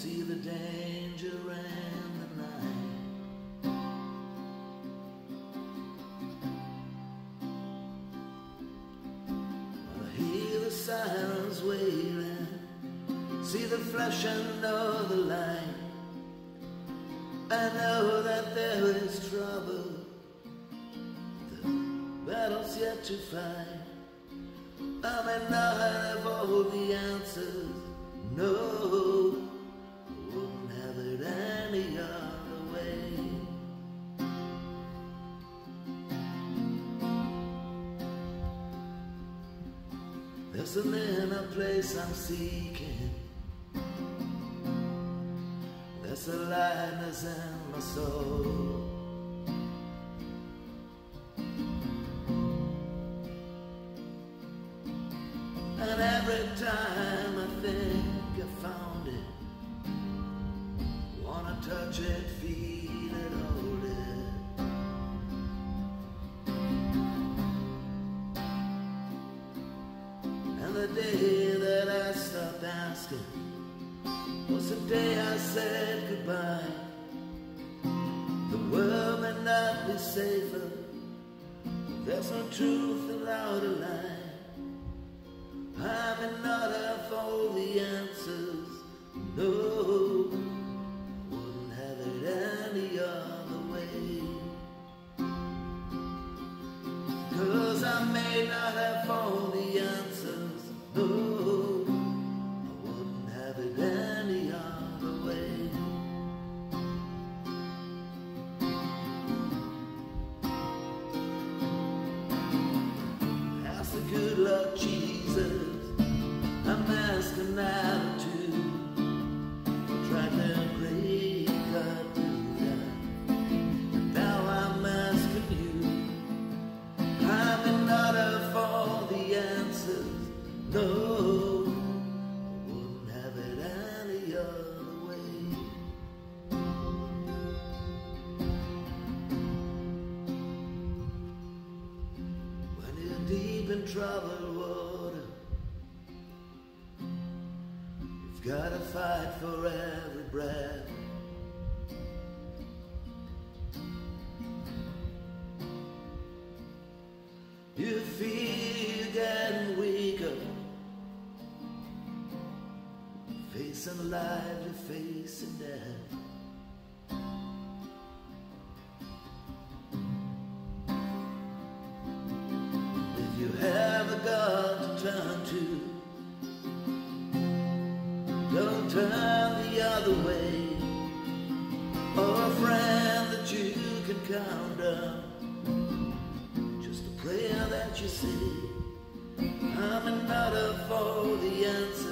see the danger and the night. I hear the sirens wailing, see the flash and know the light. I know that there is trouble, the battle's yet to fight. I may not have all the answers, no, I wouldn't have it any other way. There's an inner place I'm seeking, there's a lightness in my soul. And every time I think I found it, wanna touch it, feel it, hold it. And the day that I stopped asking was the day I said goodbye. The world may not be safer, there's no truth without a lie. I may not have all the answers, no, I wouldn't have it any other way. 'Cause I may not have all the answers, no, I wouldn't have it any other way. Ask the good luck Jesus, I'm asking attitude, try to break up to that. Now I'm asking you, I may not have all the answers, no, I wouldn't have it any other way. When you're deep in troubled water, gotta fight for every breath. You feel you're getting weaker, facing life, you're facing death. If you have a God to turn to, don't turn the other way, or a friend that you can count on, just a prayer that you say. I may not have all the answers,